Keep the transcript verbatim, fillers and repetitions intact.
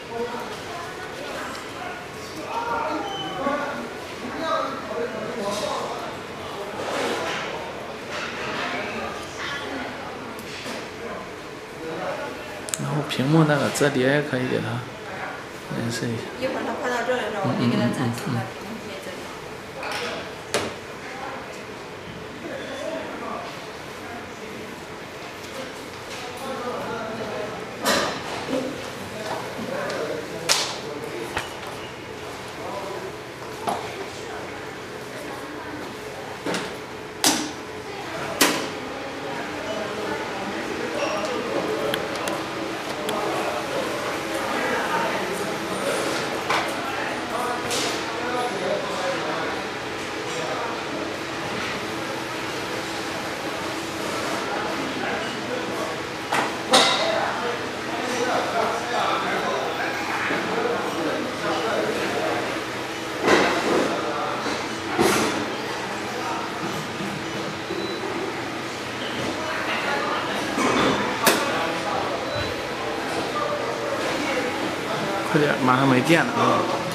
然后屏幕那个折叠也可以给它演示一下。 一会儿他拍到这里的时候，我可以给他展示一下屏幕可以折叠。 快点，马上没电了。